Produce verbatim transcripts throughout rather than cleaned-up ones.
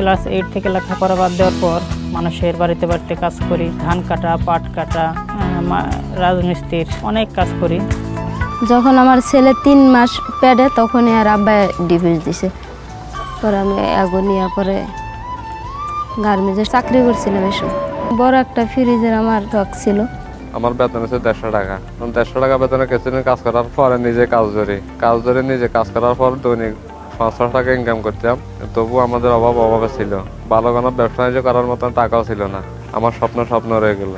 Class eight থেকে লেখাপড়া বাদ দেওয়ার পর মানুষের বাড়িতে বাড়িতে কাজ করি, ধান কাটা, পাট কাটা, রাজমিস্ত্রির অনেক কাজ করি। যখন আমার ছেলে তিন মাস পেটে তখনই আর আব্বা ডিভোর্স দিছে। পরে আমি আগুনিয়া পরে গার্মেন্টসে চাকরি করছিলাম। এসব বড় একটা ফ্রিজের আমার শখ ছিল। আমার বেতন হচ্ছে দেড়শো টাকা। দেড়শো টাকা বেতনে কিছুদিন কাজ করার পরে নিজে কাজ ধরি কাজ ধরে নিজে কাজ করার পর দৈনিক পাঁচশো টাকা ইনকাম করতাম। তবু আমাদের অভাব অভাবে ছিল, ভালো কোনো ব্যবসা বাণিজ্য করার মতন টাকাও ছিল না। আমার স্বপ্ন স্বপ্ন রয়ে গেল।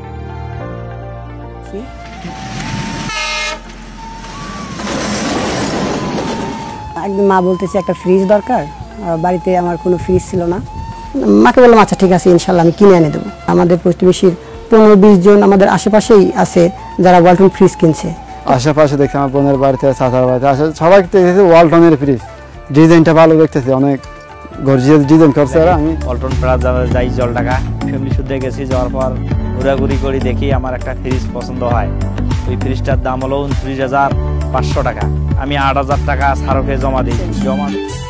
একদিন মা বলতেছে একটা ফ্রিজ দরকার, বাড়িতে আমার কোনো ফ্রিজ ছিল না। মাকে বললাম আচ্ছা ঠিক আছে, ইনশাল্লাহ আমি কিনে এনে দেবো। আমাদের প্রতিবেশীর পনেরো বিশ জন আমাদের আশেপাশেই আছে যারা ওয়ালটন ফ্রিজ কিনছে। আশেপাশে দেখি আমার বোনের বাড়িতে, চাচার বাড়িতে আসে, সবাই দেখতেছে ওয়ালটনের ফ্রিজ। ডিজাইনটা ভালো দেখতেছে, অনেক গর্জিয়াস ডিজাইন করছে। আর আমি ওয়ালটন প্লাজা যাই জল টাকা ফ্যামিলি শুদ্ধে গেছি, যাওয়ার পর ঘোরাঘুরি করি, দেখি আমার একটা ফ্রিজ পছন্দ হয়। ওই ফ্রিজটার দাম হলো উনত্রিশ হাজার পাঁচশো টাকা। আমি আট হাজার টাকা সারকে জমা দিই। জমা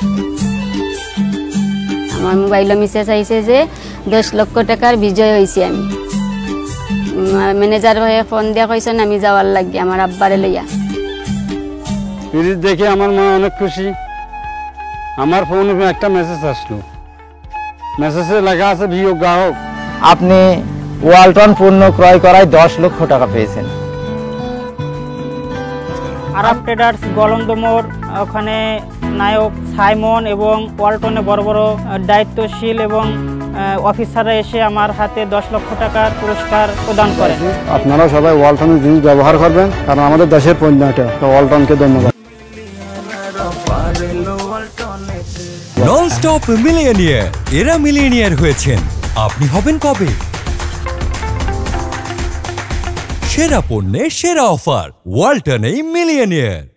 আমার মোবাইলে মেসেজ আইছে যে দশ লক্ষ টাকার বিজয় হয়েছি আমি। ম্যানেজার হয়ে ফোন দিয়া কইছেন আমি যাওয়ার লাগি আমার আব্বারে লইয়া। ফ্রিজ দেখে আমার মা অনেক খুশি। আমার ফোনে একটা মেসেজ আসলো, মেসেজে লেখা আছে ভিও গ্রাহক, আপনি ওয়ালটন পণ্য ক্রয় করায় দশ লক্ষ টাকা পেয়েছেন। আরব ট্রেডার্স গলন্দমোড়, ওখানে নায়ক সাইমন এবং ওয়ালটনে বড় বড় দায়িত্বশীল এবং অফিসাররা এসে আমার হাতে দশ লক্ষ টাকার পুরস্কার প্রদান করেন। আপনারা সবাই ওয়ালটনের জিনিস ব্যবহার করবেন, কারণ আমাদের দেশের পণ্য এটা। ওয়ালটনকে ধন্যবাদ। নন স্টপ মিলিয়নিয়ার, এরা মিলিয়নিয়ার হয়েছেন, আপনি হবেন কবে? সেরা পণ্যে সেরা অফার, ওয়ালটনেই মিলিয়নিয়ার।